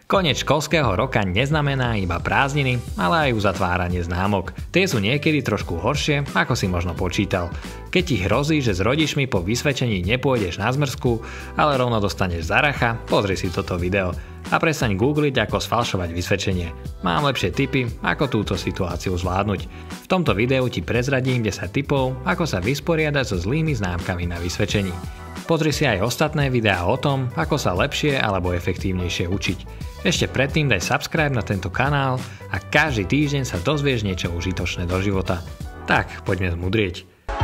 Koniec školského roka neznamená iba prázdniny, ale aj uzatváranie známok. Tie sú niekedy trošku horšie, ako si možno počítal. Keď ti hrozí, že s rodičmi po vysvedčení nepôjdeš na zmrzku, ale rovno dostaneš zaracha, pozri si toto video a prestaň googliť, ako sfalšovať vysvedčenie. Mám lepšie tipy, ako túto situáciu zvládnuť. V tomto videu ti prezradím 10 tipov, ako sa vysporiadať so zlými známkami na vysvedčení. Pozri si aj ostatné videá o tom, ako sa lepšie alebo efektívnejšie učiť. Ešte predtým daj subscribe na tento kanál a každý týždeň sa dozvieš niečo užitočné do života. Tak, poďme zmudrieť.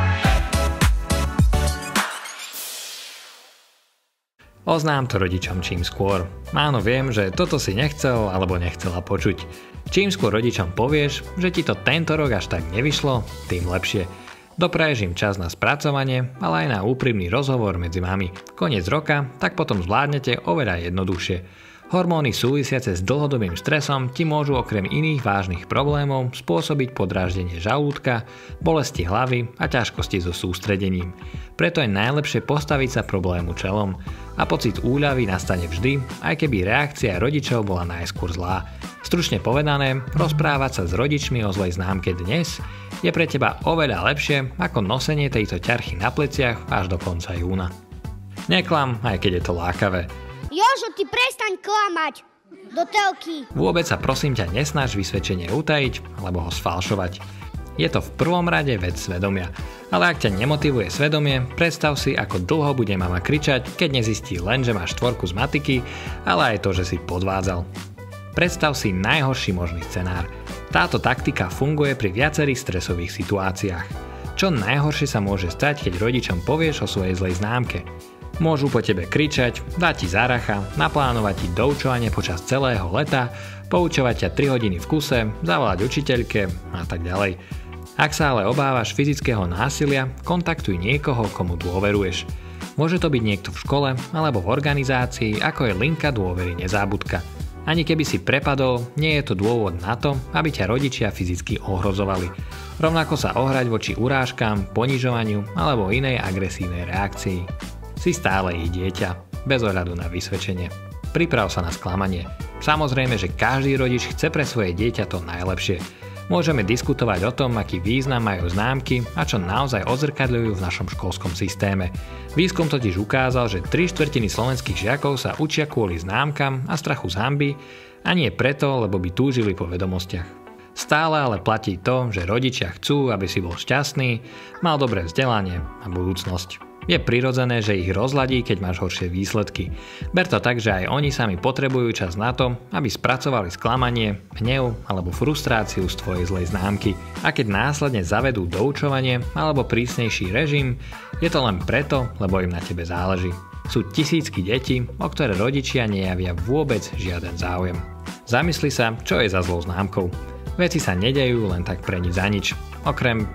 Oznám to rodičom čím skôr. Áno, viem, že toto si nechcel alebo nechcela počuť. Čím skôr rodičom povieš, že ti to tento rok až tak nevyšlo, tým lepšie. Dopraješ im čas na spracovanie, ale aj na úprimný rozhovor medzi vami. Koniec roka, tak potom zvládnete oveľa jednoduchšie. Hormóny súvisiace s dlhodobým stresom ti môžu okrem iných vážnych problémov spôsobiť podráždenie žalúdka, bolesti hlavy a ťažkosti so sústredením. Preto je najlepšie postaviť sa problému čelom a pocit úľavy nastane vždy, aj keby reakcia rodičov bola najskôr zlá. Stručne povedané, rozprávať sa s rodičmi o zlej známke dnes je pre teba oveľa lepšie ako nosenie tejto ťarchy na pleciach až do konca júna. Neklam, aj keď je to lákavé. Jožo, ty prestaň klamať! Do telky! Vôbec sa prosím ťa nesnaž vysvedčenie utajiť alebo ho sfalšovať. Je to v prvom rade vec svedomia. Ale ak ťa nemotivuje svedomie, predstav si, ako dlho bude mama kričať, keď nezistí len, že máš 4 z matiky, ale aj to, že si podvádzal. Predstav si najhorší možný scenár. Táto taktika funguje pri viacerých stresových situáciách. Čo najhoršie sa môže stať, keď rodičom povieš o svojej zlej známke? Môžu po tebe kričať, dať ti záracha, naplánovať ti doučovanie počas celého leta, poučovať ťa 3 hodiny v kuse, zavolať učiteľke a tak ďalej. Ak sa ale obávaš fyzického násilia, kontaktuj niekoho, komu dôveruješ. Môže to byť niekto v škole alebo v organizácii, ako je linka dôvery Nezábudka. Ani keby si prepadol, nie je to dôvod na to, aby ťa rodičia fyzicky ohrozovali. Rovnako sa ohrať voči urážkam, ponižovaniu alebo inej agresívnej reakcii. Si stále ich dieťa, bez ohľadu na vysvedčenie. Priprav sa na sklamanie. Samozrejme, že každý rodič chce pre svoje dieťa to najlepšie. Môžeme diskutovať o tom, aký význam majú známky a čo naozaj odzrkadľujú v našom školskom systéme. Výskum totiž ukázal, že 3/4 slovenských žiakov sa učia kvôli známkam a strachu z hanby a nie preto, lebo by túžili po vedomostiach. Stále ale platí to, že rodičia chcú, aby si bol šťastný, mal dobré vzdelanie a budúcnosť. Je prirodzené, že ich rozladí, keď máš horšie výsledky. Ber to tak, že aj oni sami potrebujú čas na to, aby spracovali sklamanie, hnev alebo frustráciu z tvojej zlej známky. A keď následne zavedú doučovanie alebo prísnejší režim, je to len preto, lebo im na tebe záleží. Sú tisícky detí, o ktoré rodičia nejavia vôbec žiaden záujem. Zamysli sa, čo je za zlou známkou. Veci sa nedejú len tak pre nič za nič, okrem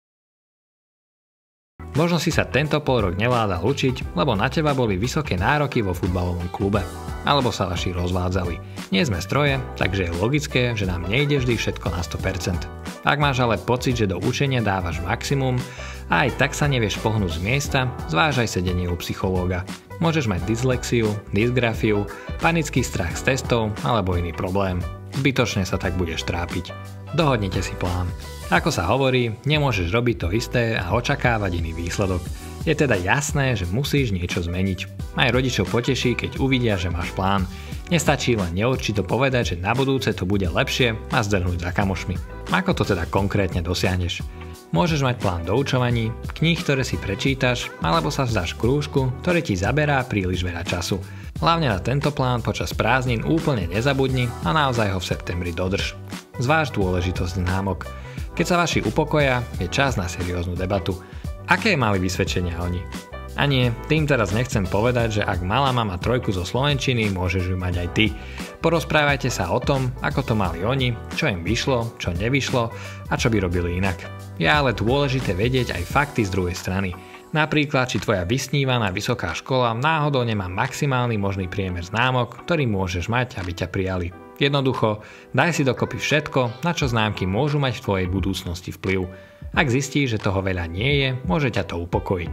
možno si sa tento polrok nevládal učiť, lebo na teba boli vysoké nároky vo futbalovom klube. Alebo sa vaši rozvádzali. Nie sme stroje, takže je logické, že nám nejde vždy všetko na 100%. Ak máš ale pocit, že do učenia dávaš maximum a aj tak sa nevieš pohnúť z miesta, zvážaj sedenie u psychológa. Môžeš mať dyslexiu, dysgrafiu, panický strach z testov alebo iný problém. Zbytočne sa tak budeš trápiť. Dohodnite si plán. Ako sa hovorí, nemôžeš robiť to isté a očakávať iný výsledok. Je teda jasné, že musíš niečo zmeniť. Aj rodičov poteší, keď uvidia, že máš plán. Nestačí len neurčito povedať, že na budúce to bude lepšie a zdrhnúť za kamošmi. Ako to teda konkrétne dosiahneš? Môžeš mať plán doučovaní, kníh, ktoré si prečítaš, alebo sa vzdáš krúžku, ktorý ti zaberá príliš veľa času. Hlavne na tento plán počas prázdnin úplne nezabudni a naozaj ho v septembri dodrž. Zváž dôležitosť známok. Keď sa vaši upokoja, je čas na serióznu debatu. Aké mali vysvedčenia oni? A nie, tým teraz nechcem povedať, že ak mala mama 3 zo slovenčiny, môžeš ju mať aj ty. Porozprávajte sa o tom, ako to mali oni, čo im vyšlo, čo nevyšlo a čo by robili inak. Je ale dôležité vedieť aj fakty z druhej strany. Napríklad, či tvoja vysnívaná vysoká škola náhodou nemá maximálny možný priemer známok, ktorý môžeš mať, aby ťa prijali. Jednoducho, daj si dokopy všetko, na čo známky môžu mať v tvojej budúcnosti vplyv. Ak zistíš, že toho veľa nie je, môže ťa to upokojiť.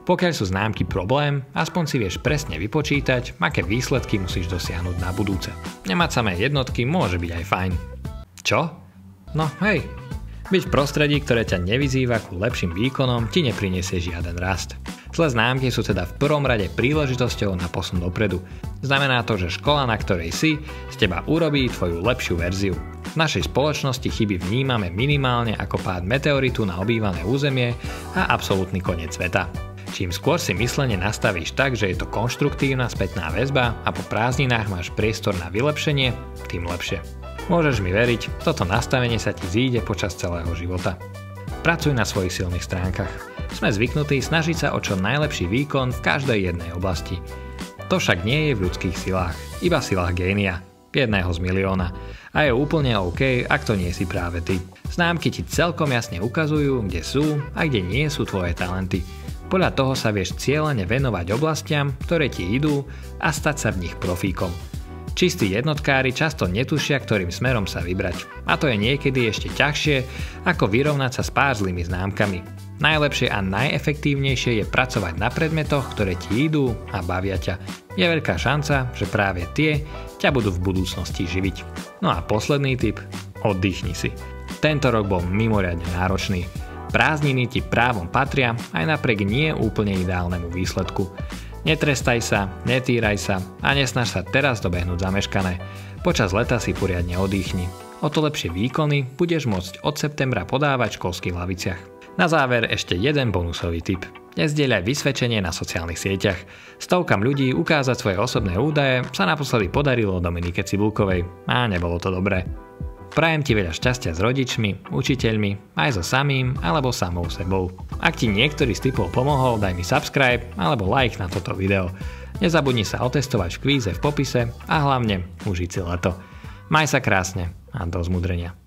Pokiaľ sú známky problém, aspoň si vieš presne vypočítať, aké výsledky musíš dosiahnuť na budúce. Nemať samé jednotky môže byť aj fajn. Čo? No hej, byť v prostredí, ktoré ťa nevyzýva ku lepším výkonom, ti neprinesie žiaden rast. Zlé známky sú teda v prvom rade príležitosťou na posun dopredu. Znamená to, že škola, na ktorej si, z teba urobí tvoju lepšiu verziu. V našej spoločnosti chyby vnímame minimálne ako pád meteoritu na obývané územie a absolútny koniec sveta. Čím skôr si myslenie nastavíš tak, že je to konštruktívna spätná väzba a po prázdninách máš priestor na vylepšenie, tým lepšie. Môžeš mi veriť, toto nastavenie sa ti zíde počas celého života. Pracuj na svojich silných stránkach. Sme zvyknutí snažiť sa o čo najlepší výkon v každej jednej oblasti. To však nie je v ľudských silách, iba v silách génia, jedného z milióna. A je úplne OK, ak to nie si práve ty. Známky ti celkom jasne ukazujú, kde sú a kde nie sú tvoje talenty. Podľa toho sa vieš cieľene venovať oblastiam, ktoré ti idú a stať sa v nich profíkom. Čistí jednotkári často netušia, ktorým smerom sa vybrať. A to je niekedy ešte ťažšie, ako vyrovnať sa s pár zlými známkami. Najlepšie a najefektívnejšie je pracovať na predmetoch, ktoré ti idú a bavia ťa. Je veľká šanca, že práve tie ťa budú v budúcnosti živiť. No a posledný tip, oddychni si. Tento rok bol mimoriadne náročný. Prázdniny ti právom patria aj napriek nie úplne ideálnemu výsledku. Netrestaj sa, netýraj sa a nesnaž sa teraz dobehnúť zameškané. Počas leta si poriadne oddychni. O to lepšie výkony budeš môcť od septembra podávať v školských laviciach. Na záver ešte jeden bonusový tip. Nezdieľaj vysvedčenie na sociálnych sieťach. Stovkám ľudí ukázať svoje osobné údaje sa naposledy podarilo Dominike Cibulkovej a nebolo to dobré. Prajem ti veľa šťastia s rodičmi, učiteľmi, aj so samým alebo samou sebou. Ak ti niektorý z tipov pomohol, daj mi subscribe alebo like na toto video. Nezabudni sa otestovať v kvíze v popise a hlavne užiť si leto. Maj sa krásne a do zmudrenia.